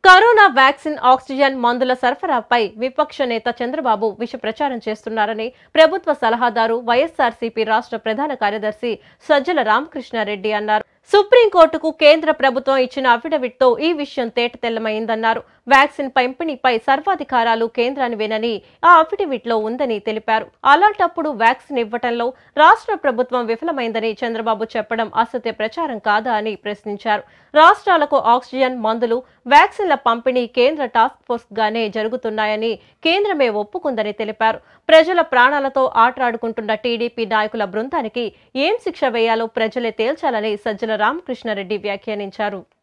Corona vaccine oxygen మందుల సరఫరాపై విపక్ష నేత చంద్రబాబు విష ప్రచారం చేస్తున్నారని ప్రభుత్వ సలహాదారు వైఎస్ఆర్సీపీ రాష్ట్ర ప్రధాన కార్యదర్శి సజ్జల రామకృష్ణారెడ్డి అన్నారు. సుప్రీంకోర్టుకు కేంద్ర ప్రభుత్వం ఇచ్చిన అఫిడవిట్తో ఈ విషయం తేటతెల్లమైందన్నారు. వ్యాక్సిన్ పంపిణీపై సర్వాధికారాలు కేంద్రానివేనని ఆ అఫిడవిట్లో ఉందని తెలిపారు. అలాంటప్పుడు వ్యాక్సిన్ ఇవ్వటంలో రాష్ట్ర ప్రభుత్వం విఫలమైందని చంద్రబాబు చెప్పడం అసత్య ప్రచారం కాదా అని ప్రశ్నించారు. రాష్ట్రాలకు ఆక్సిజన్ మందులు వ్యాక్సిన్ల పంపిణీ కేంద్ర టాస్క్ ఫోర్స్ గానే జరుగుతున్నాయని కేంద్రమే ఒప్పుకుందని తెలిపారు. ప్రజల ప్రాణాలతో ఆటలాడుకుంటున్న టీడీపీ నాయకుల బృందానికి ఏం శిక్ష వేయాలో ప్రజలే తేల్చాలని సజ్జల రామకృష్ణారెడ్డి వ్యాఖ్యానించారు.